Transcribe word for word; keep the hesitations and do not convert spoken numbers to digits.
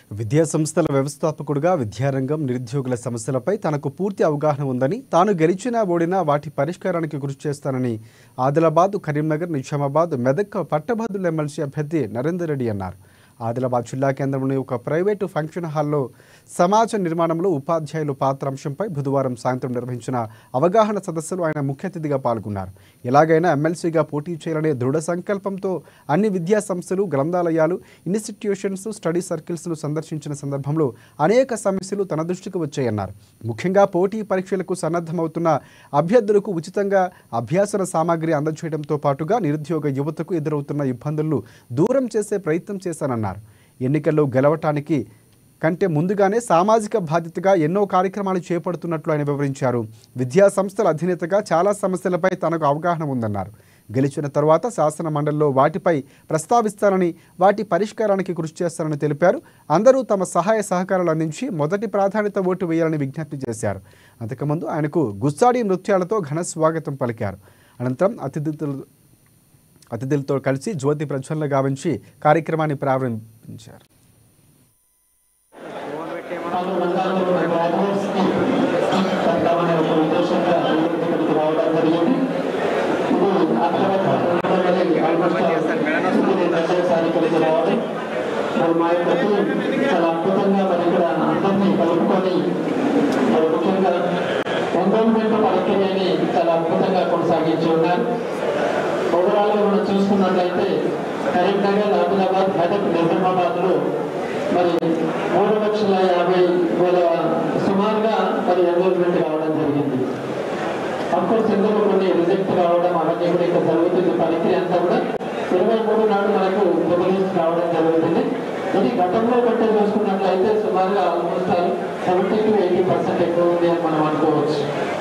విద్యా సంస్థల వ్యవస్థాపకుడిగా విద్యారంగం నిరుద్యోగుల సమస్యలపై తనకు పూర్తి అవగాహన ఉందని, తాను గెలిచినా ఓడినా వాటి పరిష్కారానికి కృషి చేస్తానని ఆదిలాబాద్, కరీంనగర్, నిజామాబాద్, మెదక్ పట్టభద్రుల ఎమ్మెల్సీ అభ్యర్థి నరేందర్ రెడ్డి అన్నారు. ఆదిలాబాద్ జిల్లా కేంద్రంలోని ఒక ప్రైవేటు ఫంక్షన్ హాల్లో సమాజ నిర్మాణంలో ఉపాధ్యాయుల పాత్ర అంశంపై బుధవారం సాయంత్రం నిర్వహించిన అవగాహన సదస్సులో ఆయన ముఖ్య అతిథిగా పాల్గొన్నారు. ఎలాగైనా ఎమ్మెల్సీగా పోటీ చేయాలనే దృఢ సంకల్పంతో అన్ని విద్యా సంస్థలు, గ్రంథాలయాలు, ఇన్స్టిట్యూషన్స్, స్టడీ సర్కిల్స్ను సందర్శించిన సందర్భంలో అనేక సమస్యలు తన దృష్టికి వచ్చాయన్నారు. ముఖ్యంగా పోటీ పరీక్షలకు సన్నద్ధమవుతున్న అభ్యర్థులకు ఉచితంగా అభ్యాసన సామాగ్రి అందజేయడంతో పాటుగా నిరుద్యోగ యువతకు ఎదురవుతున్న ఇబ్బందులను దూరం చేసే ప్రయత్నం చేశానన్నారు. ఎన్నికల్లో గెలవటానికి కంటే ముందుగానే సామాజిక బాధ్యతగా ఎన్నో కార్యక్రమాలు చేపడుతున్నట్లు ఆయన వివరించారు. విద్యా సంస్థల అధినేతగా చాలా సమస్యలపై తనకు అవగాహన ఉందన్నారు. గెలిచిన తర్వాత శాసన మండలిలో వాటిపై ప్రస్తావిస్తానని, వాటి పరిష్కారానికి కృషి చేస్తానని తెలిపారు. అందరూ తమ సహాయ సహకారాలు అందించి మొదటి ప్రాధాన్యత ఓటు వేయాలని విజ్ఞప్తి చేశారు. అంతకుముందు ఆయనకు గుస్సాడి నృత్యాలతో ఘన స్వాగతం పలికారు. అనంతరం అతిథులతో అతిథులతో కలిసి జ్యోతి ప్రజ్వలన గావించి కార్యక్రమాన్ని ప్రారంభించారు. చాలా అద్భుతంగా కొనసాగించి ఉన్నారు. ఓవరాల్గా మనం చూసుకున్నట్లయితే కరీంనగర్, ఆదిలాబాద్, మెదక్, నిజామాబాద్లో మరి మూడు లక్షల యాభై వేల సుమారుగా మరి ఎన్రోల్మెంట్ రావడం జరిగింది. అఫ్కోర్స్ ఇందులో కొన్ని రిజెక్ట్ రావడం అవన్నీ కూడా ఇక్కడ జరుగుతుంది. ప్రక్రియ అంతా కూడా ఇరవై మూడు నాడు మనకు రిలీజ్ రావడం జరుగుతుంది. ఇది గతంలో బట్టి చూసుకున్నట్లయితే సుమారుగా almost seventy to eighty percent ఎక్కువ ఉంది అని మనం అనుకోవచ్చు.